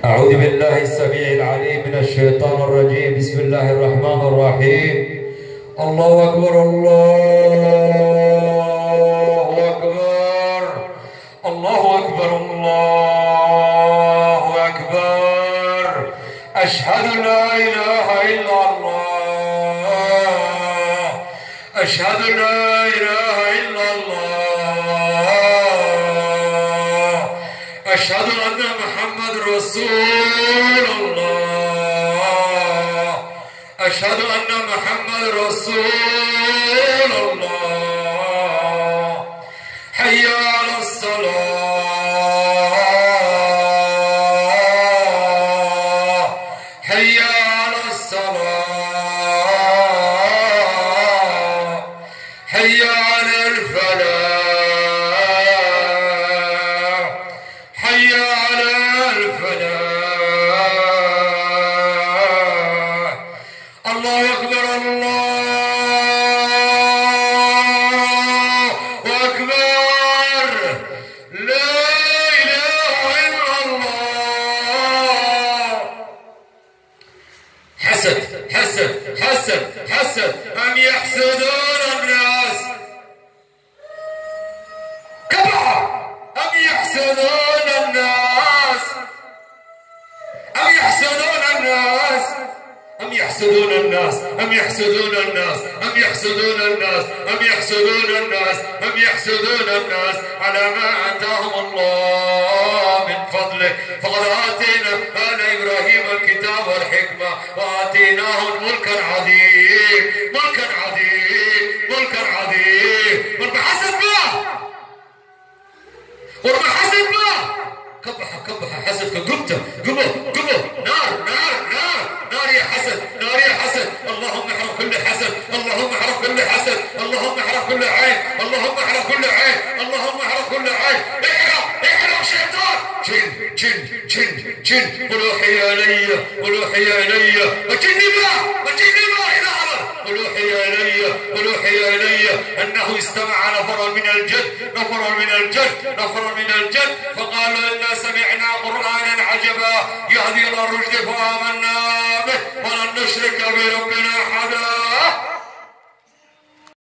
أعوذ بالله السميع العليم من الشيطان الرجيم. بسم الله الرحمن الرحيم. الله أكبر الله أكبر الله أكبر الله أكبر. أشهد لا إله إلا الله. أشهد لا إله إلا الله. أشهد أن محمد رسول الله. أشهد أن محمد رسول الله. حي على الصلاة. حي على الصلاة. حي على الفلاح. حي على الفلاح. الله أكبر الله أكبر. لا إله إلا الله. حسد حسد حسد حسد. أم يحسدون الناس كبر. أم يحسدون الناس. أم يحسدون الناس. أم يحسدون الناس. أم يحسدون الناس. أم يحسدون الناس. أم يحسدون الناس. أم يحسدون الناس على ما آتاهم الله من فضله. فقد آتينا آل إبراهيم الكتاب والحكمة وآتيناهم ملكا عظيم. ملكا عظيم. ملكا عظيم. ورب حسد ما ورب حسد ما كبح كبح حسدك قبته قبه قبه. نار نار نار نار يا حسد. نار يا حسد. اللهم احرق كل حسد. اللهم احرق كل حسد. اللهم احرق كل عين. اللهم احرق كل عين. اللهم احرق كل عين. احرق احرق شيطان. جن جن جن جن. ولوحي الي ولوحي الي وجني ما وجني ما الى عرض. ولوحي الي ولوحي الي انه استمع نفر من الجد. نفر من الجد. نفر من الجد فقالوا انا سمعنا قرانا عجبا يهدي الى الرشد فامنا به ولن نشرك بربنا احدا.